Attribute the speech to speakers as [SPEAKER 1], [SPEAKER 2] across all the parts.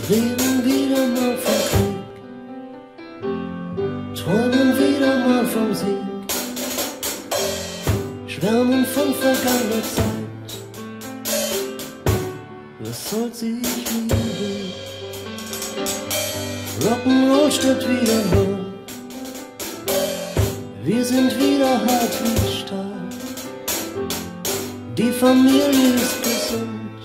[SPEAKER 1] reden wieder mal vom Krieg, träumen wieder mal vom Sieg, schwärmen von vergangener Zeit. Was soll sich lieben? Rock'n'Roll steht wieder neu. Wir sind wieder hart wie Stahl. Die Familie ist gesund.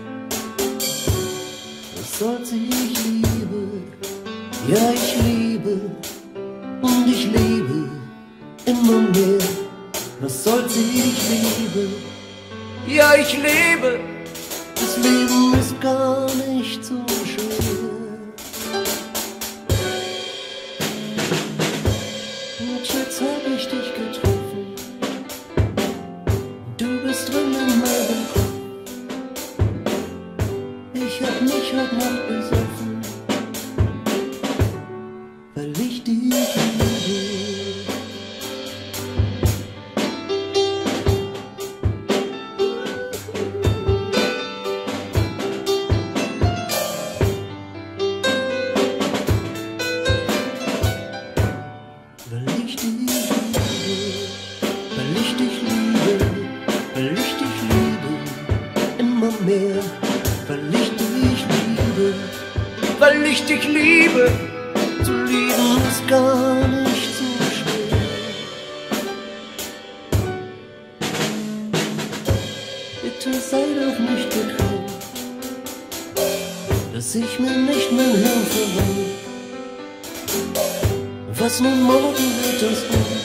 [SPEAKER 1] Was soll sich lieben? Ja, ich liebe und ich liebe immer mehr. Was soll sich lieben? Ja, ich liebe. Das Leben ist gar nicht so schwer. Und jetzt hab ich dich getroffen. Du bist drin in meinem Kopf. Ich hab mich heute Nacht besoffen, weil ich dich liebe. Mehr, weil ich dich liebe, weil ich dich liebe. Zu lieben ist gar nicht so schwer. Bitte sei doch nicht gekränkt, dass ich mir nicht mein Hirn verwandt. Was nun morgen wird, das gut.